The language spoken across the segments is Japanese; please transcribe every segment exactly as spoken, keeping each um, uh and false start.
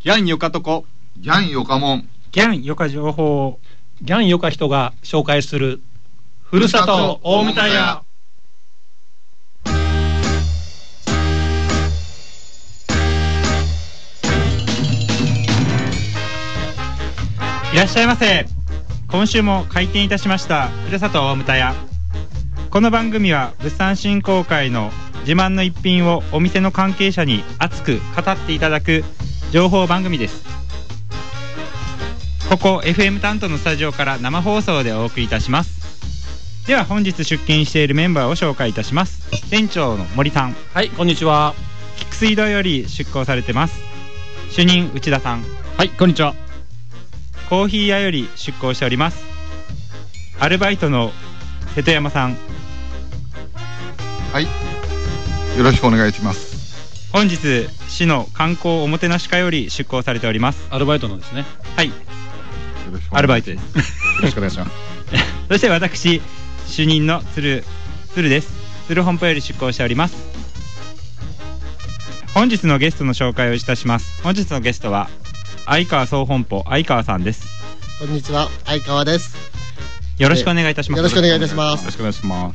ギャンよかとこ、 ギャンよかもん、 ギャンよか情報、ギャンよか人が紹介するふるさと大牟田屋。いらっしゃいませ。今週も開店いたしましたふるさと大牟田屋。この番組は物産振興会の自慢の一品をお店の関係者に熱く語っていただく情報番組です。ここ エフエム 担当のスタジオから生放送でお送りいたします。では本日出勤しているメンバーを紹介いたします。店長の森さん。 はい、こんにちは。 菊水道より出向されてます、主任内田さん。 はい、こんにちは。 コーヒー屋より出向しております、アルバイトの瀬戸山さん。 はい、よろしくお願いします。 本日市の観光おもてなし課より出向されております、 アルバイトのですね。 はい、アルバイトです。よろしくお願いします。 そして私主任の鶴鶴です。鶴本舗より出向しております。本日のゲストの紹介をいたします。本日のゲストは相川総本舗相川さんです。 こんにちは、相川です。 よろしくお願いいたします。 よろしくお願いいたします。 よろしくお願いします。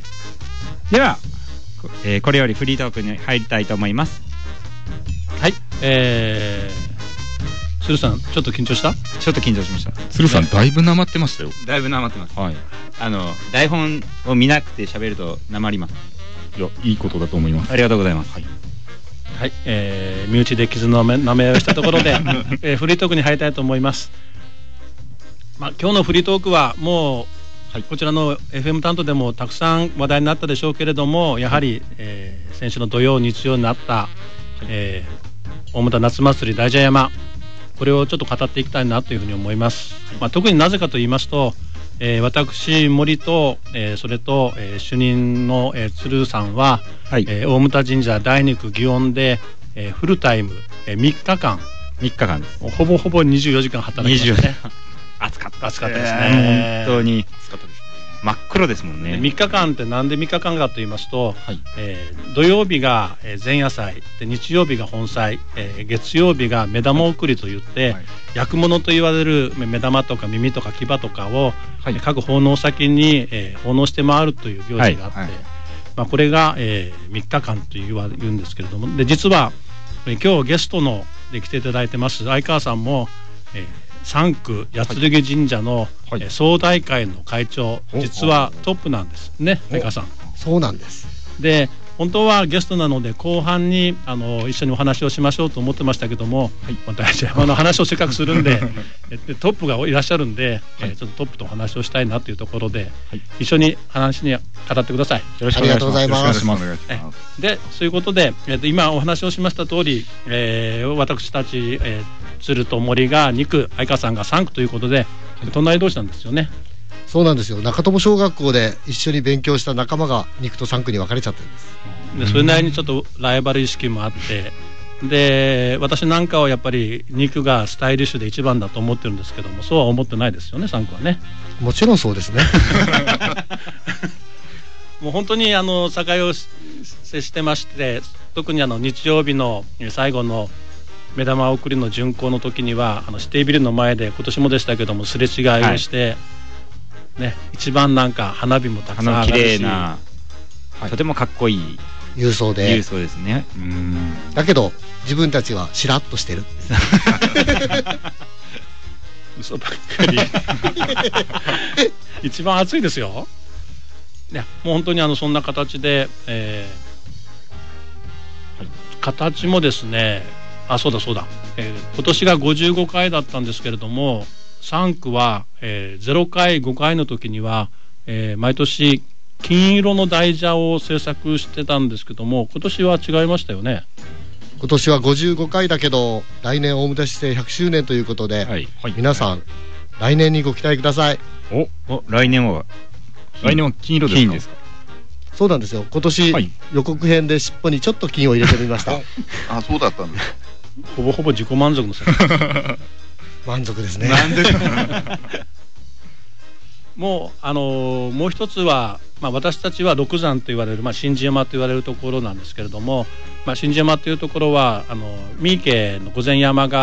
では、えー、これよりフリートークに入りたいと思います。 はい、えー、鶴さんちょっと緊張した？ ちょっと緊張しました。 鶴さんだいぶなまってましたよ。 だいぶなまってます。 はい。 あの台本を見なくて喋るとなまります。 いや、いいことだと思います。 ありがとうございます。 はい。 はい、えー、身内で傷のなめ合いをしたところで、えー、フリートークに入りたいと思います。まあ、今日のフリートークはもう、はい、こちらの エフエム 担当でもたくさん話題になったでしょうけれども、やはり、えー、先週の土曜日曜になった、はい、えー、大牟田夏祭り大蛇山、これをちょっと語っていきたいなというふうに思います。まあ、特になぜかと言いますと、えー、私森と、えー、それと、えー、主任の、えー、鶴さんは、はい、えー、大牟田神社第二区祇園で、えー、フルタイム、えー、みっかかんみっかかんです。 ほぼほぼにじゅうよじかん働きましたね。 暑かった暑かったですね。 本当に暑かったですね。真っ黒ですもんね。 みっかかんってなんでみっかかんかと言いますと、はい、えー、土曜日が前夜祭で、日曜日が本祭、えー、月曜日が目玉送りといって、はい、焼くものと言われる目玉とか耳とか牙とかを、はい、各奉納先に、えー、奉納して回るという行事があって、はいはい、まあ、これが、えー、みっかかんと言わ言うんですけれども、で実は、えー、今日ゲストので来ていただいてます相川さんも、えーさん区八剣神社の、はい、総大会の会長、実はトップなんですね、相川さん。 そうなんです。で、 本当はゲストなので後半にあの一緒にお話をしましょうと思ってましたけども、はい、大蛇山の話をせっかくするんでトップがいらっしゃるんで、はい、えー、ちょっとトップとお話をしたいなというところで、はい、一緒に話に語ってください。よろしくお願いします。ありがとうございます。 で、そういうことで、えー、と今お話をしました通り、えー、私たち、えー、鶴と森がに区、相川さんがさん区ということで、隣同士なんですよね。 そうなんですよ。中友小学校で一緒に勉強した仲間がに区とさん区に分かれちゃってるんです。 でそれなりにちょっとライバル意識もあって、で私なんかはやっぱりに区がスタイリッシュで一番だと思ってるんですけども、そうは思ってないですよね、さん区はね。 もちろんそうですね。 もう本当にあの境を接してまして、特にあの日曜日の最後の目玉送りの巡行の時には、あの指定ビルの前で今年もでしたけどもすれ違いをして、はいね、一番なんか花火もたくさん上がるし、 綺麗な、はい、とてもかっこいい郵送で郵送ですね。うん、 だけど自分たちはしらっとしてる。 嘘ばっかり。一番暑いですよ。いやもう本当にあのそんな形で、えーはい、形もですね、あそうだそうだ、えー、今年がごじゅうごかいだったんですけれども、さん区は、えー、ゼロかいごかいの時には、えー、毎年金色の大蛇を制作してたんですけども、今年は違いましたよね。 今年はごじゅうごかいだけど、来年大牟田市政ひゃくしゅうねんということで、はいはい、皆さん、はい、来年にご期待ください。 おお来年は来年は金色ですか？ですか？ そうなんですよ。今年、はい、予告編で尻尾にちょっと金を入れてみました。 あ、そうだったんです。 ほぼほぼ自己満足の世界。 満足ですね。 なんでもうあのー、もう一つは、まあ、私たちは六山と言われる、まあ、新地山と言われるところなんですけれども、まあ、新地山というところはあの三池の御前山が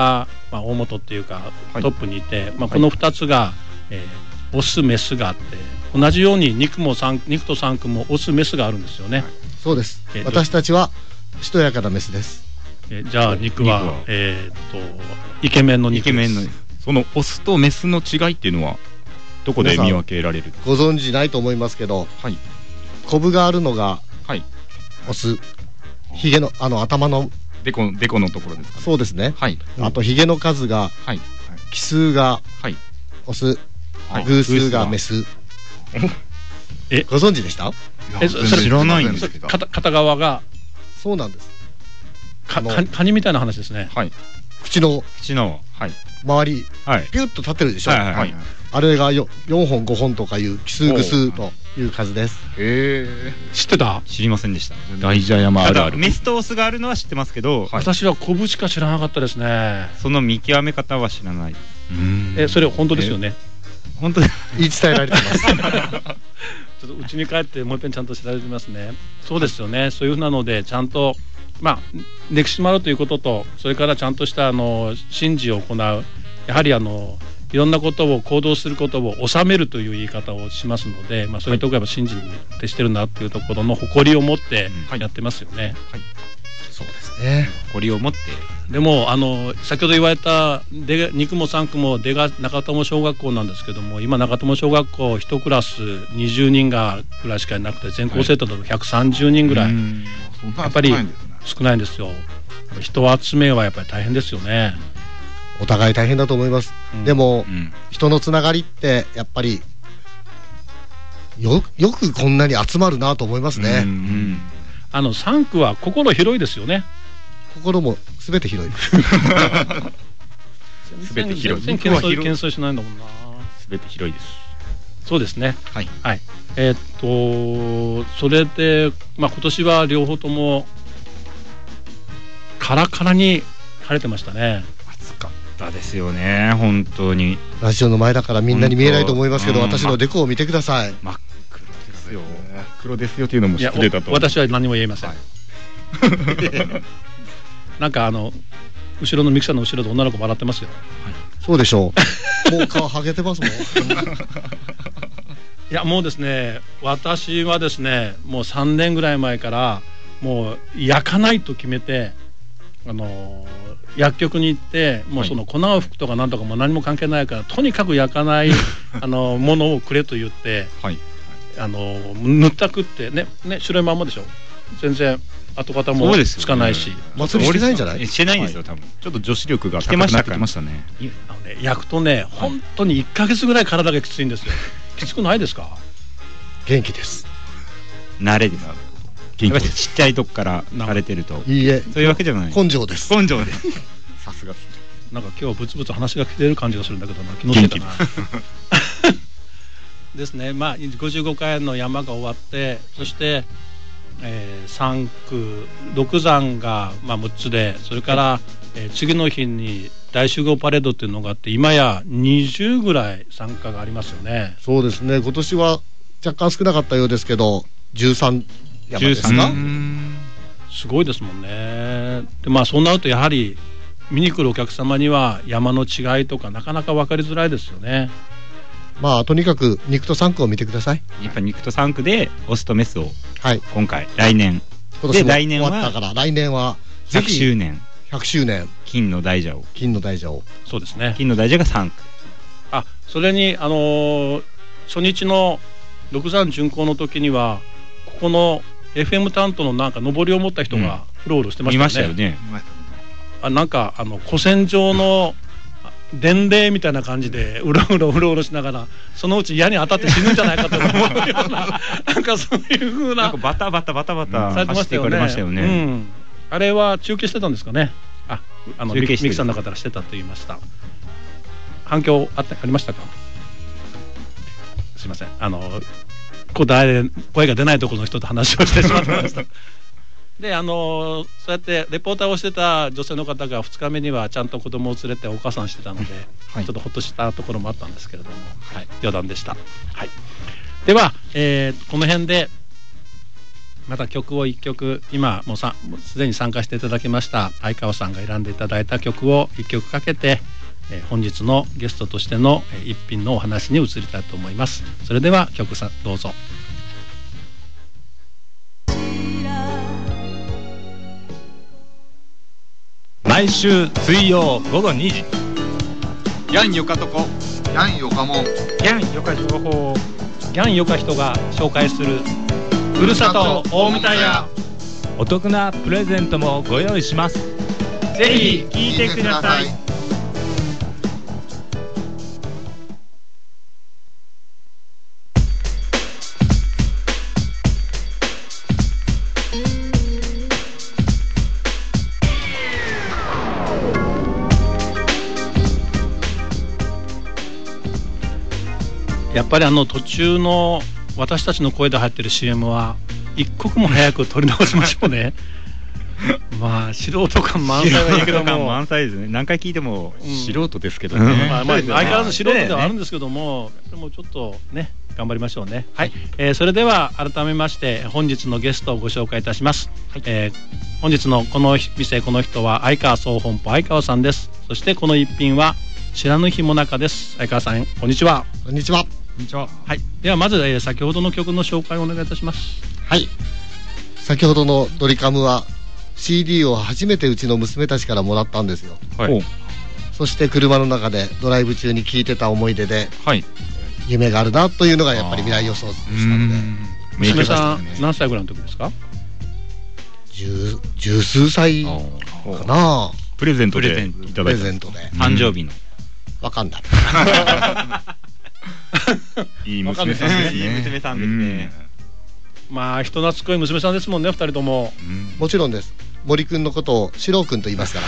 まあ、大元っていうかはいトップにいて、まあ、このふたつが、えーオスメスがあって、同じように肉も三肉と三区もオスメスがあるんですよね。 そうです。 えー私たちはしとやかなメスです。 えーじゃあ肉は肉はえーっとイケメンの肉です。 イケメンのそのオスとメスの違いっていうのはどこで見分けられる？ ご存知ないと思いますけど、 はいコブがあるのがはいオス、ヒゲのあの頭の、 デコデコのところですかね。 そうですね。 はいあとヒゲの数が、 はい奇数がはいオス、 はい偶数がメス。 えご存知でした？ えそそれ知らないんですけど。 片片側がそうなんです。 かあのかカニみたいな話ですね。 はい口の口のはい周りはいピュッと立ってるでしょ。 はいはいはいあれがよよんほんごほんとかいう奇数偶数という数です。 へえ知ってた？ 知りませんでした。 大蛇山あたるある。 だメスとオスがあるのは知ってますけど、 はい私はコブしか知らなかったですね。 その見極め方は知らない。 えそれ本当ですよね。 本当だ。 言い伝えられてます。 ちょっとうちに帰ってもう一遍ちゃんと調べてみますね。そうですよね。そういうふうなのでちゃんとまあ歴史もあるということと、それからちゃんとしたあの神事を行う、やはりあのいろんなことを行動することを収めるという言い方をしますので、まあそういうところが神事に徹してるなっていうところの誇りを持ってやってますよね。 そうですね。 誇りを持ってでもあの先ほど言われたで肉も三区も出が中友小学校なんですけども、今中友小学校一クラスにじゅうにんがぐらいしかいなくて、全校生徒だとひゃくさんじゅうにんぐらい、やっぱり少ないんですよ。人集めはやっぱり大変ですよね。 お互い大変だと思います。 うんでも、 うん人のつながりってやっぱりよよくこんなに集まるなと思いますね。 うんうんあの三区は心広いですよね。 心もすべて広いです。 すべて広い。 全然謙遜謙遜しないんだもんな。 すべて広いです。 そうですね。 はいはい。えーっとそれでまあ今年は両方ともカラカラに晴れてましたね。 暑かったですよね、本当に。 ラジオの前だからみんなに見えないと思いますけど、 本当私のデコを見てください。 真っ黒ですよ。 黒ですよっていうのもいや知ってたと。 私は何も言えません。なんかあの後ろのミキサーの後ろで女の子笑ってますよ。 そうでしょう。もう顔ハゲてますもん。 いやもうですね、私はですねもうさんねんぐらい前からもう焼かないと決めて、あのー薬局に行ってもうその粉を吹くとかなんとかも何も関係ないから、とにかく焼かないあのものをくれと言って、 はいあの塗ったくってねね白いまんまでしょ。全然跡形もつかないし、 祭りしてないんじゃない？ えしてないんですよ、多分。 ちょっと女子力が来てましたか高くなってきましたね。 あのね焼くとね本当にいっかげつぐらい体がきついんですよ。きつくないですか？ 元気です。 慣れです。 元気やっぱりちっちゃいとこからされてると。 いいえ、 そういうわけじゃない。 根性です。 根性です。 さすがです。 なんか今日ブツブツ話が来てる感じがするんだけどな、気のせいかな。ですね。まあごじゅうごかいの山が終わって、そして、えー、さん区六山がまあむっつで、それから、えー、次の日に大集合パレードっていうのがあって、今やにじゅうぐらい参加がありますよね。 そうですね。今年は若干少なかったようですけど、じゅうさん山ですか？ じゅうさんすごいですもんね。でまあそうなるとやはり見に来るお客様には山の違いとかなかなか分かりづらいですよね。 まあとにかく肉と三区を見てください。 やっぱ肉と三区でオスとメスをはい。 今回来年今年もで来年は終わったから来年はぜひゃくひしゅうねんひゃくしゅうねん金の大蛇を金の大蛇を。 そうですね。 金の大蛇が三区。 あそれにあのー初日の六山巡行の時にはここの エフエム 担当のなんか上りを持った人がフロールしてま見したよね。 ましたよね。 あなんかあの古戦場の伝令みたいな感じでうろうろうろうろしながら、そのうち矢に当たって死ぬんじゃないかと思うようななんかそういう風ななんかバタバタバタバタされてま走っていかしたよね。 れましたよね。 うんあれは中継してたんですかね。あ、あのミ中継してるキさんの方がしてたと言いました。反響あってありましたか。すいません。あの声声が出ないところの人と話をしてしまってました。であのそうやってレポーターをしてた女性の方がふつかめにはちゃんと子供を連れてお母さんしてたので、 はいちょっとほっとしたところもあったんですけれども、はい、余談でした。はい、では、えーこの辺でまた曲をいっきょく、今もうさすでに参加していただきました相川さんが選んでいただいた曲をいっきょくかけて、えー、本日のゲストとしての、えー、一品のお話に移りたいと思います。それでは曲さどうぞ。 毎週水曜午後にじ、 ヤンヨカトコ、ヤンヨカモン、 ヤンヨカ情報、 ギャンヨカ人が紹介するふるさと大牟田屋。 お得なプレゼントもご用意します。 ぜひ聞いてください。 やっぱりあの途中の私たちの声で入ってる シーエム は一刻も早く撮り直しましょうね。まあ素人感満載はいいけども満載ですね。何回聞いても素人ですけどね、 うんまあ、まあ相変わらず素人ではあるんですけども、でもちょっとね頑張りましょうね。はい、えー、それでは改めまして本日のゲストをご紹介いたします。はい、えー、本日のこの店この人は相川総本舗相川さんです。そしてこの一品は白ぬひもなかです。相川さんこんにちは。 こんにちは。 こんにちは。 はい、ではまず、えー、先ほどの曲の紹介をお願いいたします。 はい、先ほどのドリカムは シーディー を初めてうちの娘たちからもらったんですよ。はい、そして車の中でドライブ中に聴いてた思い出で、はい、夢があるなというのがやっぱり未来予想でしたので。 娘さん何歳ぐらいの時ですか？ 十十数歳かな。 プレゼントでいただいた。 プレゼントで誕生日のわかんない。 いい娘さんですね。 いい娘さんですね。 まあ人懐っこい娘さんですもんね、二人とも。 もちろんです。森くんのことを四郎くんと言いますから。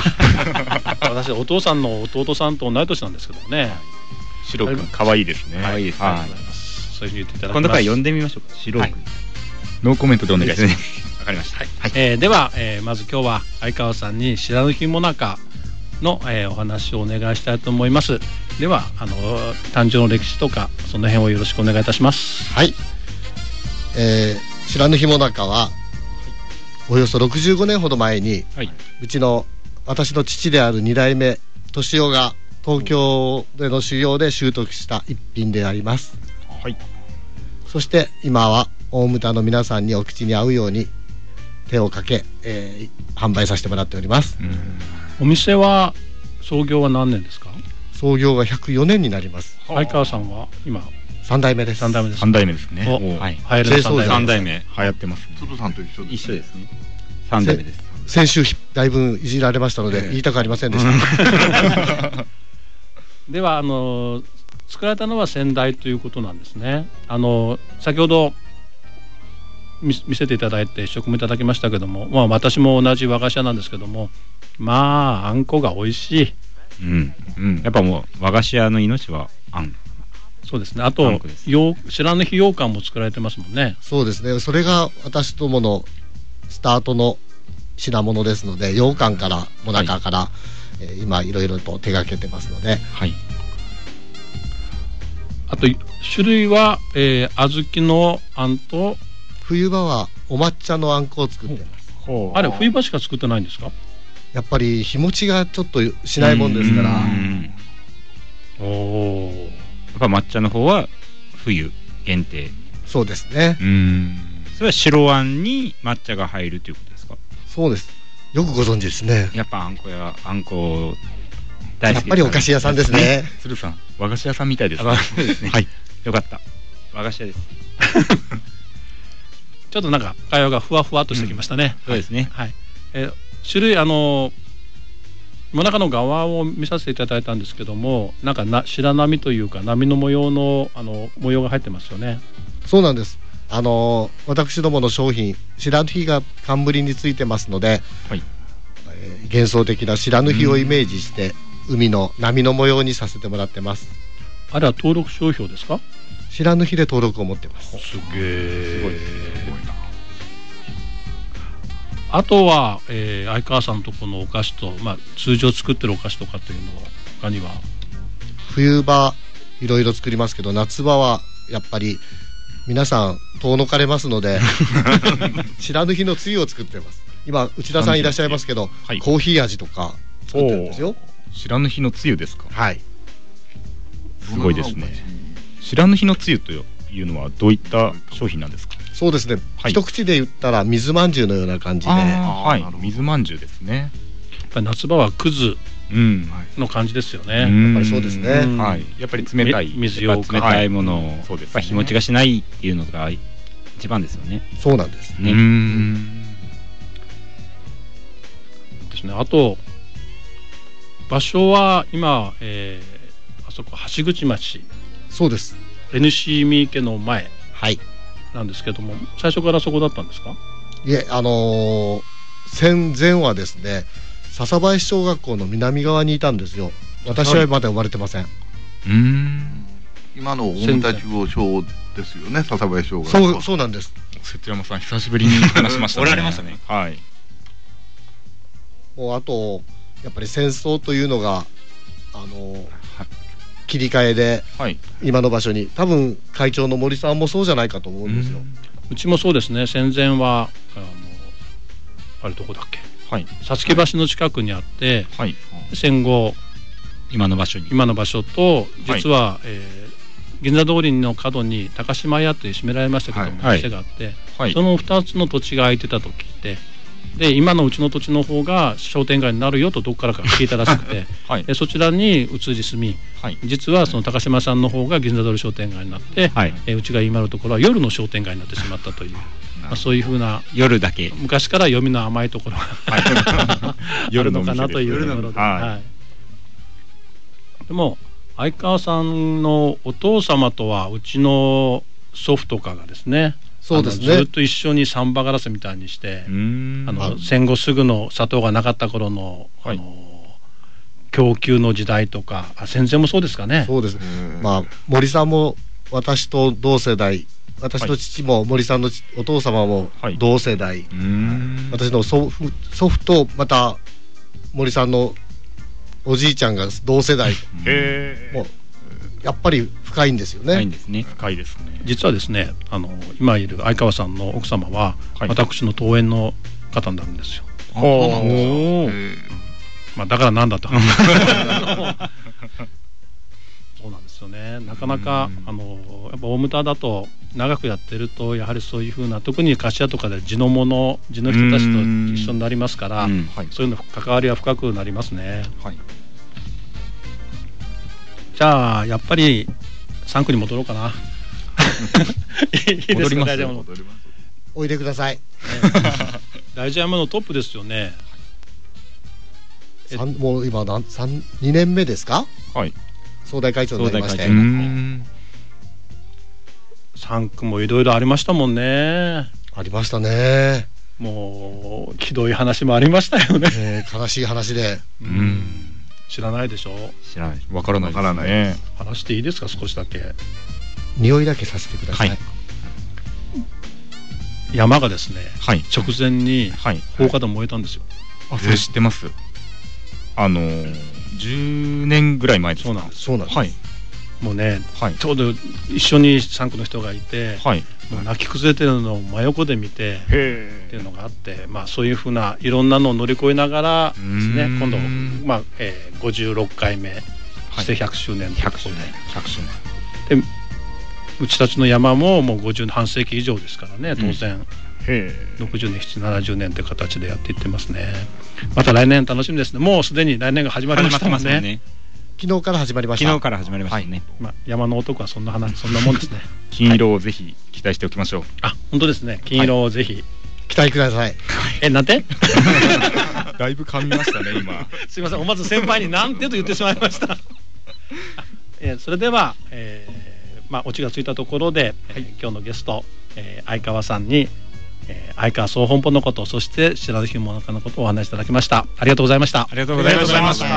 私お父さんの弟さんと同い年なんですけどね。 四郎くん可愛いですね。 可愛いです。 ありがとうございます。そういうふうに言っていただきます。 今度から呼んでみましょうか。四郎くん。 ノーコメントでお願いします。 わかりました。 えではまず今日は相川さんに白ぬひもなかの、えー、お話をお願いしたいと思います。ではあの誕生の歴史とかその辺をよろしくお願いいたします。 はい、えー、白ぬひもなかはおよそろくじゅうごねんほど前に、はい、うちの私の父であるに代目敏夫が東京での修行で習得した一品であります。はい、そして今は大牟田の皆さんにお口に合うように手をかけ、えー、販売させてもらっております。うん、 お店は創業は何年ですか？ 創業がひゃくよねんになります。 相川さんは今さん代目です。 さん代目です。 さん代目ですね。 はい。 流行るさん代目流行ってます。 鶴さんと一緒一緒ですね。さん代目です。 先週だいぶいじられましたので、えー、言いたくありませんでした。 ではあの作られたのは先代ということなんですね。あの先ほど見せていただいて試食もいただきましたけども、まあ私も同じ和菓子屋なんですけども、まああんこが美味しい。 うんうん、やっぱもう和菓子屋の命はあん。 そうですね。あとよ白ぬひ羊羹も作られてますもんね。 そうですね。それが私どものスタートの品物ですので、羊羹からもなかから、はい、えー、今いろいろと手がけてますので。はい。 あと種類は、えー、小豆のあんと冬場はお抹茶のあんこを作ってます。 あれ冬場しか作ってないんですか？ やっぱり日持ちがちょっとしないもんですから。 おお。やっぱ抹茶の方は冬限定。 そうですね。 うん。それは白あんに抹茶が入るということですか？ そうです。よくご存知ですね。 やっぱあんこやあんこ大好きです。やっぱりお菓子屋さんですね。 鶴さん和菓子屋さんみたいですね。 そうですね。 はい。 よかった。和菓子屋です。 ちょっとなんか会話がふわふわっとしてきましたね。 そうですね。 はい。えー、種類あのもなかの側を見させていただいたんですけども、なんかな白波というか波の模様のあの模様が入ってますよね。 そうなんです。あの私どもの商品白ぬひが冠についてますので、はい、えー、幻想的な白ぬひをイメージして海の波の模様にさせてもらってます。 あれは登録商標ですか？ 白ぬひで登録を持ってます。 すげえ。すごいですね。あとは、えー、相川さんのところのお菓子と、まあ、通常作ってるお菓子とかっていうのは他には？ 冬場いろいろ作りますけど、夏場はやっぱり皆さん遠のかれますので白ぬ日のつゆを作ってます。今内田さんいらっしゃいますけど、はい、コーヒー味とか作ってるんですよ。 白ぬ日のつゆですか。 はい、 すごいですね。白ぬ日のつゆというのはどういった商品なんですか。 そうですね、はい、一口で言ったら水まんじゅうのような感じで、 はい、水まんじゅうですね。 やっぱり夏場はくずの感じですよね。 うん、やっぱりそうですね。 はい、やっぱり冷たい水ようかん、 冷たいものを、そうですね、やっぱ日持ちがしないっていうのが一番ですよね。 そうなんですね。うんですね。あと場所は今、えー、あそこ橋口町、 そうです。 エヌシー 三池の前はいなんですけども、最初からそこだったんですか。 いえ、あのー、戦前はですね、笹林小学校の南側にいたんですよ。私はまだ生まれてません。 うーん、今の大牟田中央小ですよね、笹林小学校。 そう、そうなんです。 瀬戸山さん久しぶりに話しましたね。おられましたね。はい。 もうあとやっぱり戦争というのがあのー切り替えで、はい、今の場所に、多分会長の森さんもそうじゃないかと思うんですよ。 うちもそうですね。戦前はあのあれどこだっけ、はい、さつき橋の近くにあって、はい、戦後今の場所に今の場所と実は、はい、えー、銀座通りの角に高島屋という閉められましたけども、はい、店があって、はい、そのふたつの土地が空いてたと聞いて、で今のうちの土地の方が商店街になるよとどこからか聞いたらしくて、はい、でそちらに移り住み、はい、実はその高島さんの方が銀座通り商店街になって、はい、えうちが今のところは夜の商店街になってしまったという、まあ、そういうふうな夜だけ昔から読みの甘いところが、はい、夜のかなというところで、はいはい、でも相川さんのお父様とはうちの祖父とかがですね、 そうですね、 ずっと一緒にサンバガラスみたいにして、あの戦後すぐの砂糖がなかった頃の、はい、あの供給の時代とか、あ戦前もそうですかね。 そうです。まあ森さんも私と同世代、私の父も森さんのお父様も同世代、はい、私の祖父、祖父とまた森さんのおじいちゃんが同世代。へー、もうやっぱり深いんですよね。 深いんですね。深いですね。 実はですね、あの今いる相川さんの奥様は、はい、私の遠縁の方になるんですよ。おお。まあだからなんだと。そうなんですよね。なかなかあのやっぱ大牟田だと長くやってるとやはりそういうふうな、特に柏とかで地の者地の人たちと一緒になりますから、はい、そういうの関わりは深くなりますね。はい。じゃあやっぱりさん区に戻ろうかな。いいですか。戻りますよ。戻ります。 おいでください。 大事山のトップですよね。 もう今何三二年目ですか。はい。総代会長になりまして。 さん区もいろいろありましたもんね。 ありましたね。 もうひどい話もありましたよね。 えー、悲しい話で。 うん。知らないでしょ。 知らない。わからないですね。 話していいですか、少しだけ。 匂いだけさせてください。はい、 山がですね、はい、直前に放火で燃えたんですよ。 はい、あ、それ知ってます。あのー、じゅうねんぐらい前ですか。 そうなんです。 そうなんです。はい。 もうね、はい、ちょうど一緒にさん区の人がいて、はい、もう泣き崩れてるのを真横で見てっていうのがあって、まあそういうふうないろんなのを乗り越えながらですね、今度まあ、えー、ごじゅうろっかいめしてひゃくしゅうねんということで、ひゃくしゅうねんでうちたちの山ももうごじゅうはん世紀以上ですからね、当然、うん、ろくじゅうねん、ななじゅうねんという形でやっていってますね。また来年楽しみですね。もうすでに来年が始まりましたもんね。 昨日から始まりました。 昨日から始まりましたね。はい、 まあ、山の男はそんな話、そんなもんですね。 金色をぜひ期待しておきましょう。 あ、本当ですね。金色をぜひ、はい、 期待ください。 え、なんて？ だいぶ噛みましたね、今。 すみません、思わず先輩になんてと言ってしまいました。えー、それでは、えー、まあオチがついたところで、はい、えー、今日のゲスト、えー、相川さんに、えー、相川総本舗のこと、そして白石もなかのことをお話しいただきました。ありがとうございました。 ありがとうございました。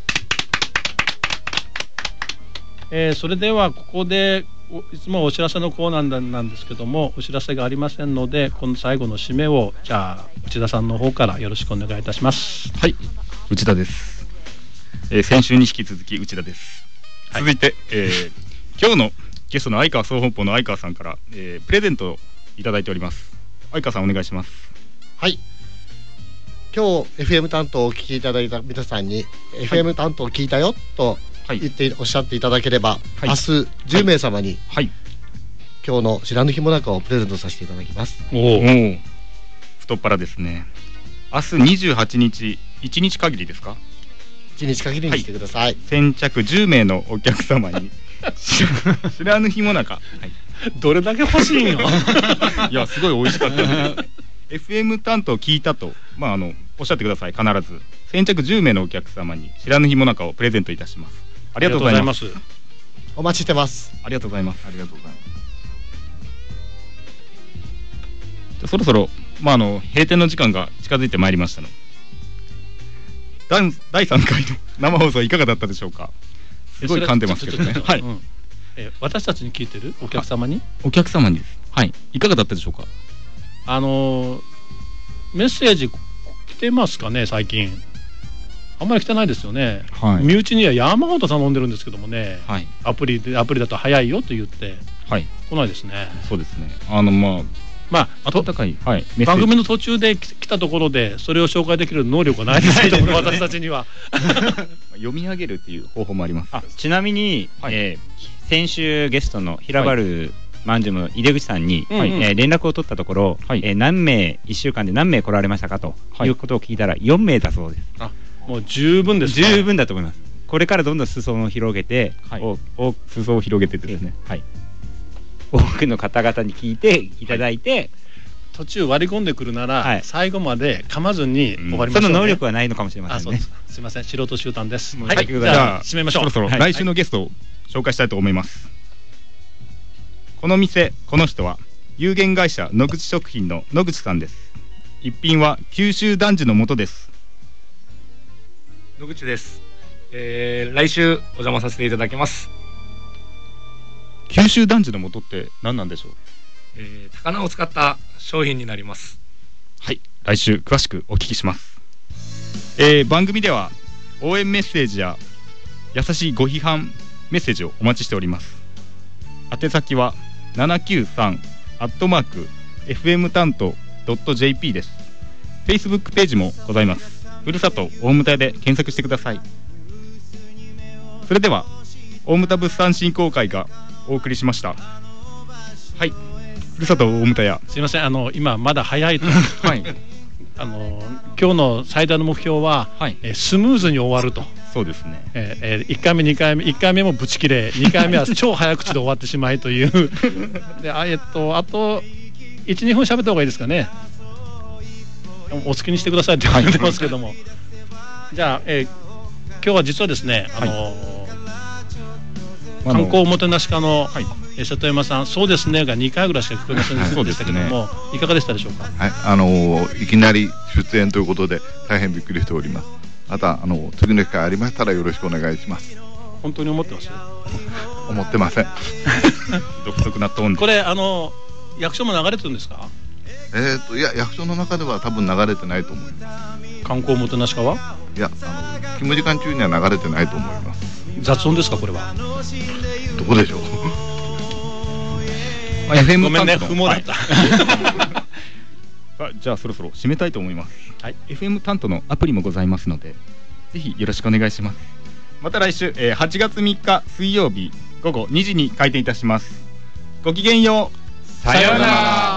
えー、それではここでいつもお知らせのコーナーなんですけども、お知らせがありませんので、この最後の締めをじゃあ内田さんの方からよろしくお願いいたします。 はい、内田です。えー、先週に引き続き内田です。はい、続いて、えー、今日のゲストの相川総本舗の相川さんから、えー、プレゼントをいただいております。相川さんお願いします。 はい、今日 エフエム 担当をお聞きいただいた皆さんに、はい、エフエム 担当聞いたよと言って、はい、おっしゃっていただければ、はい、明日じゅうめい様に、はいはい、今日の白抜きもなかをプレゼントさせていただきます。 おお、太っ腹ですね。明日にじゅうはちにち、いちにち限りですか？ いちにち限りにしてください。はい、 先着じゅうめいのお客様に白抜きもなか、はい、 どれだけ欲しいのいや、すごい美味しかったです。エフエム 担当聞いたと、まあ、あのおっしゃってください。必ず先着じゅうめいのお客様に白抜きもなかをプレゼントいたします。ありがとうございます。 お待ちしてます。 ありがとうございます。 ありがとうございます。 じゃそろそろ、まあ、あの閉店の時間が近づいてまいりましたの。だいさんかいの生放送いかがだったでしょうか。すごい噛んでますけどね。はい、うん、 え私たちに聞いてるお客様にお客様にです。はい、いかがだったでしょうか。 あのー、メッセージ来てますかね。最近あんまり来てないですよね。はい、身内には山ほど頼んでるんですけどもね、はい、アプリでアプリだと早いよと言って、はい、来ないですね。 そうですね。あのまあまあ、温かい、はい、 番組の途中で来たところでそれを紹介できる能力はないですけども、私たちには読み上げるっていう方法もあります。 あ、ちなみに、はい、えー、先週ゲストの平原まんじゅうの井出口さんに、はい、えー、連絡を取ったところ、はい、えー、何名いっしゅうかんで何名来られましたかということを聞いたらよんめいだそうです。 あ、もう十分ですね。十分だと思います。これからどんどん裾野を広げて、 はい、おお裾を広げてですね、はい、 多くの方々に聞いていただいて、はい、 途中割り込んでくるなら、はい、最後まで噛まずに終わりましょうね。 その能力はないのかもしれませんね。あ、そうです。 すみません、素人集団です。 はい、じゃあ締めましょう。そろそろ来週のゲストを紹介したいと思います。はい、この店、この人は有限会社野口食品の野口さんです。一品は九州男児の素です。 野口です。えー、来週お邪魔させていただきます。 九州男児の素って何なんでしょう。 えー、高菜を使った商品になります。 はい、来週詳しくお聞きします。えー、番組では応援メッセージや優しいご批判メッセージをお待ちしております。宛先はななきゅうさんアットマーク エフエム 担当 ドット ジェーピー です。 Facebook ページもございます。ふるさと大牟田で検索してください。それでは大牟田物産振興会がお送りしました。はい、ふるさと大牟田屋、 すいません、あの今まだ早いとはい、あの今日の最大の目標は、はい、えスムーズに終わると。 そうですね、 えーえー、いっかいめにかいめいっかいめもブチ切れ、にかいめは超早口で終わってしまいというで、あ、えっとあといちにふん喋った方がいいですかね。お好きにしてくださいって言われてますけども、はい、じゃあ、えー、今日は実はですね、あのーはい、観光おもてなし課の、はい、瀬戸山さん、そうですねがにかいぐらいしか聞こえませんでしたけども、はい、いかがでしたでしょうか。 はい、あのー、いきなり出演ということで大変びっくりしております。またあの次の機会ありましたらよろしくお願いします。 本当に思ってます？ 思ってません。 独特なトーンで。 これあの役所も流れてるんですか？ えーといや、役所の中では多分流れてないと思います。 観光おもてなし課は？ いや、あの勤務時間中には流れてないと思います。 雑音ですかこれは？ どこでしょう。 まあ、エフエム ごめんね、不毛だった。 はい、じゃあそろそろ締めたいと思います。はい、エフエム 担当のアプリもございますので、ぜひよろしくお願いします。また来週、えー、はちがつみっか水曜日午後にじに開店いたします。ごきげんよう。 さようなら。